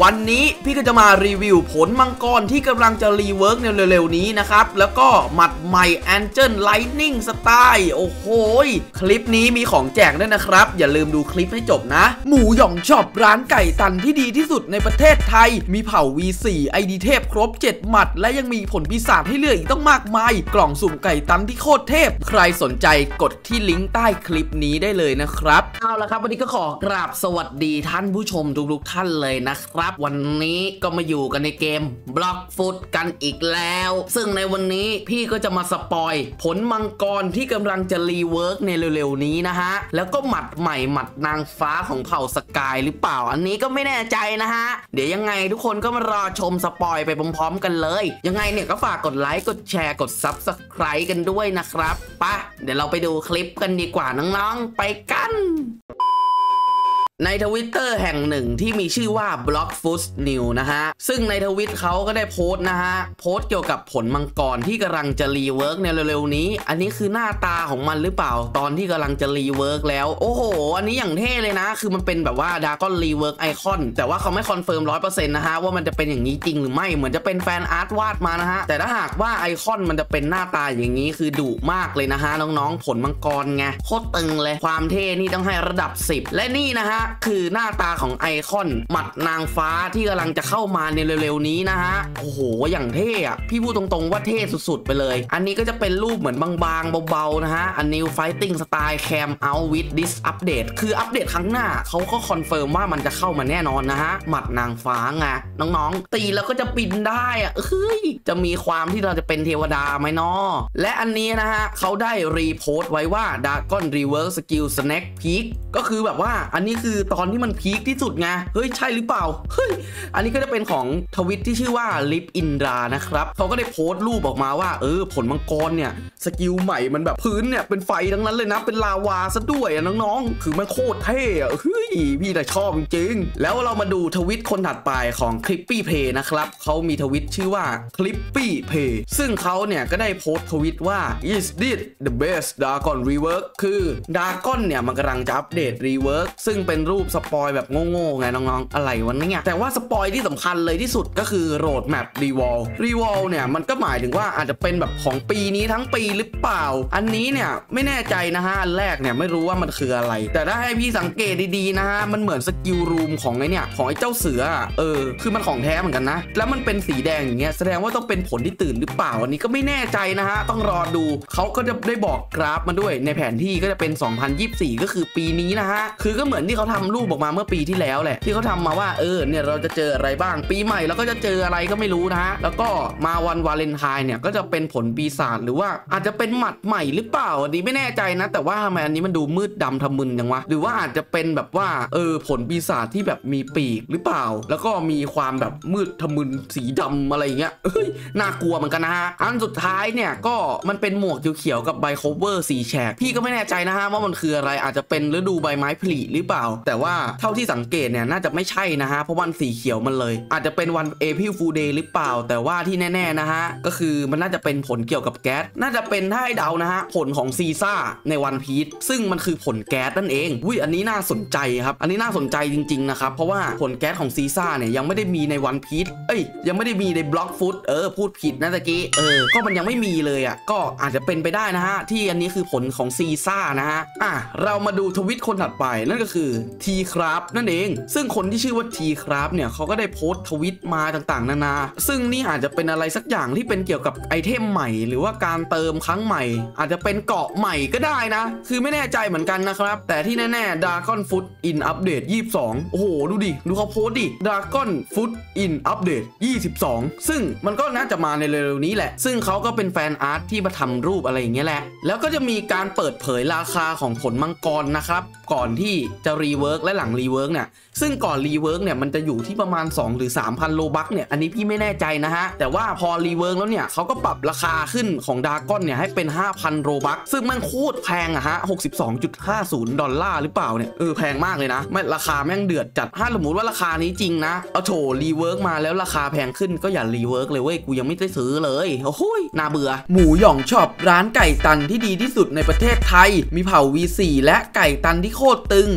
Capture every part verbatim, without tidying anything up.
วันนี้พี่ก็จะมารีวิวผลมังกรที่กำลังจะรีเวิร์กในเร็วๆนี้นะครับแล้วก็หมัดใหม่ Angel Lightning Style โอ้โหคลิปนี้มีของแจกด้วยนะครับอย่าลืมดูคลิปให้จบนะหมูหยองช็อปร้านไก่ตันที่ดีที่สุดในประเทศไทยมีเผ่า วี โฟร์ ไอ ดี เทพครบเจ็ดหมัดและยังมีผลปีศาจให้เลือกอีกต้องมากมายกล่องสุ่มไก่ตันที่โคตรเทพใครสนใจกดที่ลิงก์ใต้คลิปนี้ได้เลยนะครับเอาละครับวันนี้ก็ขอกราบสวัสดีท่านผู้ชมทุกๆท่านเลยนะครับวันนี้ก็มาอยู่กันในเกม Bloxfoot กันอีกแล้วซึ่งในวันนี้พี่ก็จะมาสปอยผลมังกรที่กำลังจะรีเวิร์กในเร็วๆนี้นะฮะแล้วก็หมัดใหม่หมัดนางฟ้าของเผ่าสกายหรือเปล่าอันนี้ก็ไม่แน่ใจนะฮะเดี๋ยวยังไงทุกคนก็มารอชมสปอยไปพร้อมๆกันเลยยังไงเนี่ยก็ฝากกดไลค์กดแชร์กด ซับสไครบ์ กันด้วยนะครับไปเดี๋ยวเราไปดูคลิปกันดีกว่าน้องๆไปกันในทวิตเตอร์แห่งหนึ่งที่มีชื่อว่า Bloxfoot News นะฮะซึ่งในทวิตเขาก็ได้โพสต์นะฮะโพสต์เกี่ยวกับผลมังกรที่กำลังจะรีเวิร์กในเร็วๆนี้อันนี้คือหน้าตาของมันหรือเปล่าตอนที่กำลังจะรีเวิร์กแล้วโอ้โหอันนี้อย่างเท่เลยนะคือมันเป็นแบบว่าดากอนรีเวิร์กไอคอนแต่ว่าเขาไม่คอนเฟิร์ม ร้อยเปอร์เซ็นต์ นะฮะว่ามันจะเป็นอย่างนี้จริงหรือไม่เหมือนจะเป็นแฟนอาร์ตวาดมานะฮะแต่ถ้าหากว่าไอคอนมันจะเป็นหน้าตาอย่างนี้คือดุมากเลยนะฮะน้องๆผลมังกรไงโคตรตึงเลยความเท่นี่ต้องให้ระดับสิบและนี่นะฮะคือหน้าตาของไอคอนหมัดนางฟ้าที่กำลังจะเข้ามาในเร็วๆนี้นะฮะโอ้โหอย่างเท่อะพี่พูดตรงๆว่าเท่สุดๆไปเลยอันนี้ก็จะเป็นรูปเหมือนบางๆเบาๆนะฮะอัน New Fighting Style Cam Out with this update คืออัปเดตครั้งหน้าเขาก็คอนเฟิร์มว่ามันจะเข้ามาแน่นอนนะฮะหมัดนางฟ้าไงน้องๆตีแล้วก็จะบินได้อะเฮ้ยจะมีความที่เราจะเป็นเทวดาไหมเนาะและอันนี้นะฮะเขาได้รีโพสต์ไว้ว่า Dragon Reverse Skill Snack Peak ก็คือแบบว่าอันนี้คือตอนที่มันพีคที่สุดไงเฮ้ยใช่หรือเปล่าเฮ้ยอันนี้ก็จะเป็นของทวิตที่ชื่อว่าลิปอินดรานะครับเขาก็ได้โพสต์รูปออกมาว่าเออผลมังกรเนี่ยสกิลใหม่มันแบบพื้นเนี่ยเป็นไฟทั้งนั้นเลยนะเป็นลาวาซะด้วยอะน้องๆคือมันโคตรเท่อะเฮ้ยพี่แต่ชอบจริงๆแล้วเรามาดูทวิตคนถัดไปของคลิปปี้เพย์นะครับเขามีทวิตชื่อว่าคลิปปี้เพย์ซึ่งเขาเนี่ยก็ได้โพสต์ทวิตว่า is this the best Dragon Rework คือ Dragon เนี่ยมันกำลังจะอัปเดต Rework ซึ่งเป็นรูปสปอยแบบโง่ๆไงน้องๆอะไรวะเนี่ยแต่ว่าสปอยที่สำคัญเลยที่สุดก็คือโรดแมปรีวอลรีวอลเนี่ยมันก็หมายถึงว่าอาจจะเป็นแบบของปีนี้ทั้งปีหรือเปล่าอันนี้เนี่ยไม่แน่ใจนะฮะอันแรกเนี่ยไม่รู้ว่ามันคืออะไรแต่ถ้าให้พี่สังเกตดีๆนะฮะมันเหมือนสกิลรูมของไอ้เนี่ยของไอ้เจ้าเสือเออคือมันของแท้เหมือนกันนะแล้วมันเป็นสีแดงอย่างเงี้ยแสดงว่าต้องเป็นผลที่ตื่นหรือเปล่าอันนี้ก็ไม่แน่ใจนะฮะต้องรอดูเขาก็จะได้บอกกราฟมาด้วยในแผนที่ก็จะเป็นสองพันยี่สิบสี่ก็คือปีนี้นะฮะคือก็เหมือนที่เขาทำรูปออกมาเมื่อปีที่แล้วแหละที่เขาทำมาว่าเออเนี่ยเราจะเจออะไรบ้างปีใหม่เราก็จะเจออะไรก็ไม่รู้นะฮะแล้วก็มาวันวาเลนไทน์เนี่ยก็จะเป็นผลปีศาจหรือว่าอาจจะเป็นหมัดใหม่หรือเปล่าอันนี้ไม่แน่ใจนะแต่ว่าทำไมอันนี้มันดูมืดดำทะมึนจังวะหรือว่าอาจจะเป็นแบบว่าเออผลปีศาจที่แบบมีปีกหรือเปล่าแล้วก็มีความแบบมืดทะมึนสีดำอะไรเงี้ยเฮ้ยน่ากลัวเหมือนกันนะฮะอันสุดท้ายเนี่ยก็มันเป็นหมวกเขียวๆกับใบโคเวอร์สีแฉกพี่ก็ไม่แน่ใจนะฮะว่ามันคืออะไรอาจจะเป็นฤดูใบไม้ผลิหรือเปล่าแต่ว่าเท่าที่สังเกตเนี่ยน่าจะไม่ใช่นะฮะเพราะวันสีเขียวมันเลยอาจจะเป็นวัน April Fool Day หรือเปล่าแต่ว่าที่แน่ๆนะฮะก็คือมันน่าจะเป็นผลเกี่ยวกับแก๊สน่าจะเป็นถ้าให้เดานะฮะผลของซีซ่าในวันพีชซึ่งมันคือผลแก๊สนั่นเองอุ้ยอันนี้น่าสนใจครับอันนี้น่าสนใจจริงๆนะครับเพราะว่าผลแก๊สของซีซ่าเนี่ยยังไม่ได้มีในวันพีชเอ้ยยังไม่ได้มีใน Bloxfoot เออพูดผิดนะตะกี้เออก็มันยังไม่มีเลยอ่ะก็อาจจะเป็นไปได้นะฮะที่อันนี้คือผลของซีซ่านะฮะอ่ะเรามาดูทวิตคนถัดไปนั่นก็คือทีครับนั่นเองซึ่งคนที่ชื่อว่าทีครับเนี่ยเขาก็ได้โพสต์ทวิตมาต่างๆนานาซึ่งนี่อาจจะเป็นอะไรสักอย่างที่เป็นเกี่ยวกับไอเทมใหม่หรือว่าการเติมครั้งใหม่อาจจะเป็นเกาะใหม่ก็ได้นะคือไม่แน่ใจเหมือนกันนะครับแต่ที่แน่ๆ Dragon Foot in Update ยี่สิบสองโอ้โหดูดิดูเขาโพสต์ดิ Dragon Foot in Update ยี่สิบสองซึ่งมันก็น่าจะมาในเร็วๆนี้แหละซึ่งเขาก็เป็นแฟนอาร์ตที่มาทำรูปอะไรอย่างเงี้ยแหละแล้วก็จะมีการเปิดเผยราคาของผลมังกรนะครับก่อนที่จะรีเวิร์กและหลังรีเวิร์กเนี่ยซึ่งก่อนรีเวิร์กเนี่ยมันจะอยู่ที่ประมาณสองหรือ สามพัน โลบัคเนี่ยอันนี้พี่ไม่แน่ใจนะฮะแต่ว่าพอรีเวิร์กแล้วเนี่ยเขาก็ปรับราคาขึ้นของดากอนเนี่ยให้เป็น ห้าพัน โลบัคซึ่งมันโคตรแพงอะฮะ หกสิบสองจุดห้าศูนย์ ดอลลาร์หรือเปล่าเนี่ยเออแพงมากเลยนะไม่ราคาแม่งเดือดจัดถ้าสมมติว่าราคานี้จริงนะเอาโถรีเวิร์กมาแล้วราคาแพงขึ้นก็อย่ารีเวิร์กเลยเว้ยกูยังไม่ได้ซื้อเลยโอ้ยน่าเบื่อหมูหยองช็อปร้านไก่ตันที่ดีที่สุดในประเทศไทยมีเผ่า วี โฟร์ และไก่ตันที่โคตรตึง ไอ ดี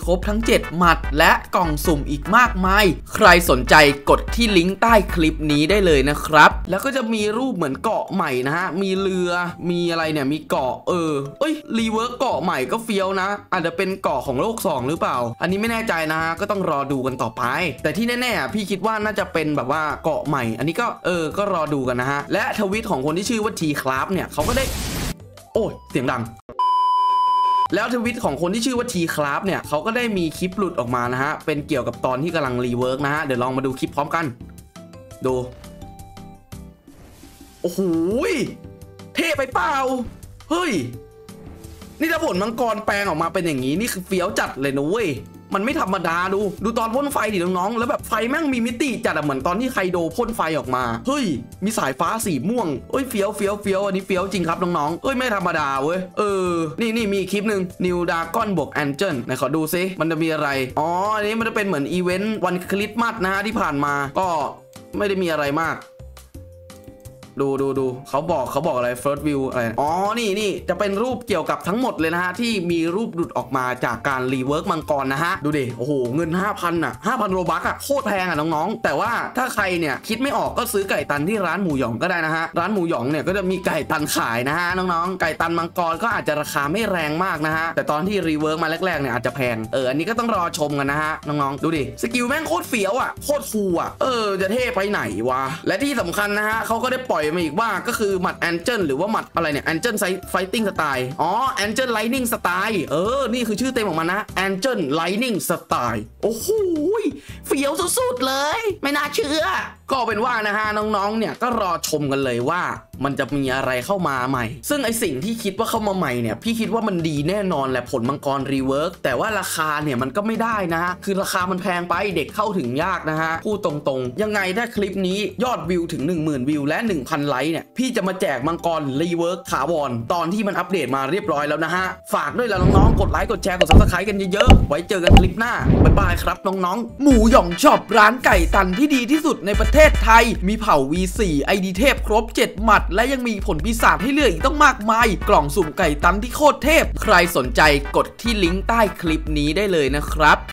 ครบทั้งเจ็ดหมัดและกล่องสุ่มอีกมากมายใครสนใจกดที่ลิงก์ใต้คลิปนี้ได้เลยนะครับแล้วก็จะมีรูปเหมือนเกาะใหม่นะฮะมีเรือมีอะไรเนี่ยมีเกาะเออเอ้ยรีเวิร์กเกาะใหม่ก็เฟี้ยวนะอาจจะเป็นเกาะของโลกสองหรือเปล่าอันนี้ไม่แน่ใจนะฮะก็ต้องรอดูกันต่อไปแต่ที่แน่ๆพี่คิดว่าน่าจะเป็นแบบว่าเกาะใหม่อันนี้ก็เออก็รอดูกันนะฮะและทวิตของคนที่ชื่อว่าทีคราฟเนี่ยเขาก็ได้โอ้ยเสียงดังแล้วทวิตของคนที่ชื่อว่าทีคราฟเนี่ยเขาก็ได้มีคลิปหลุดออกมานะฮะเป็นเกี่ยวกับตอนที่กำลังรีเวิร์กนะฮะเดี๋ยวลองมาดูคลิปพร้อมกันดูโอ้โหเท่ไปเปล่าเฮ้ยนี่ถ้าผลมังกรแปลงออกมาเป็นอย่างนี้นี่คือเฟี้ยวจัดเลยนะเว้ยมันไม่ธรรมดาดูดูตอนพ่นไฟดิน้องๆแล้วแบบไฟแม่งมีมิติจัดเหมือนตอนที่ไคโดพ่นไฟออกมาเฮ้ยมีสายฟ้าสีม่วงเอ้ยเฟี้ยวเฟี้ยวเฟี้ยวอันนี้เฟี้ยวจริงครับน้องๆเอ้ยไม่ธรรมดาเว้ยเออนี่นี่มีคลิปหนึ่งนิวดากอนบวกแอนเจิลไหนขอดูซิมันจะมีอะไรอ๋ออันนี้มันจะเป็นเหมือนอีเวนต์วันคริสต์มาสนะฮะที่ผ่านมาก็ไม่ได้มีอะไรมากดูดูดูเขาบอกเขาบอกอะไร first view อะไรอ๋อนี่นี่จะเป็นรูปเกี่ยวกับทั้งหมดเลยนะฮะที่มีรูปหลุดออกมาจากการรีเวิร์กมังกรนะฮะดูดิโอ้โหเงิน ห้าพัน อ่ะ ห้าพัน โรบัคอ่ะโคตรแพงอ่ะน้องๆแต่ว่าถ้าใครเนี่ยคิดไม่ออกก็ซื้อไก่ตันที่ร้านหมูหยองก็ได้นะฮะร้านหมูหยองเนี่ยก็จะมีไก่ตันขายนะฮะน้องๆไก่ตันมังกรก็อาจจะราคาไม่แรงมากนะฮะแต่ตอนที่รีเวิร์กมาแรกๆเนี่ยอาจจะแพงเอออันนี้ก็ต้องรอชมกันนะฮะน้องๆดูดิสกิลแม่งโคตรเฟี้ยวอ่ะโคตรคูลอ่ะเออจะเท่ไปไหนวะและที่สำคัญนะฮะเขาก็ได้ปล่อยมาอีกว่าก็คือหมัดแอนเจิลหรือว่าหมัดอะไรเนี่ยแอนเจิลไฟติ้งสไตล์อ๋อแอนเจิลไลนิ่งสไตล์เออนี่คือชื่อเต็มของมันนะแอนเจิลไลนิ่งสไตล์โอ้โหเฟี้ยวสุดๆเลยไม่น่าเชื่อก็เป็นว่านะฮะน้องๆเนี่ยก็รอชมกันเลยว่ามันจะมีอะไรเข้ามาใหม่ซึ่งไอสิ่งที่คิดว่าเข้ามาใหม่เนี่ยพี่คิดว่ามันดีแน่นอนแหละผลมังกรรีเวิร์กแต่ว่าราคาเนี่ยมันก็ไม่ได้นะฮะคือราคามันแพงไปเด็กเข้าถึงยากนะฮะพูดตรงๆยังไงถ้าคลิปนี้ยอดวิวถึง หนึ่งหมื่น วิวและ หนึ่งพัน ไลค์เนี่ยพี่จะมาแจกมังกรรีเวิร์กถาวรตอนที่มันอัปเดตมาเรียบร้อยแล้วนะฮะฝากด้วยล่ะน้องๆกดไลค์กดแชร์กด ซับสไครบ์ กันเยอะๆไว้เจอกันคลิปหน้าบ๊ายบายครับน้องๆหมูหยองช็อปร้านไก่ตันที่ดีที่สุดในประเทศไทยมีเผ่า วี โฟร์ ไอ ดี เทพครบเจ็ดหมัดและยังมีผลพิศาจให้เลือกอีกต้องมากมายกล่องสุ่มไก่ตันที่โคตรเทพใครสนใจกดที่ลิงก์ใต้คลิปนี้ได้เลยนะครับ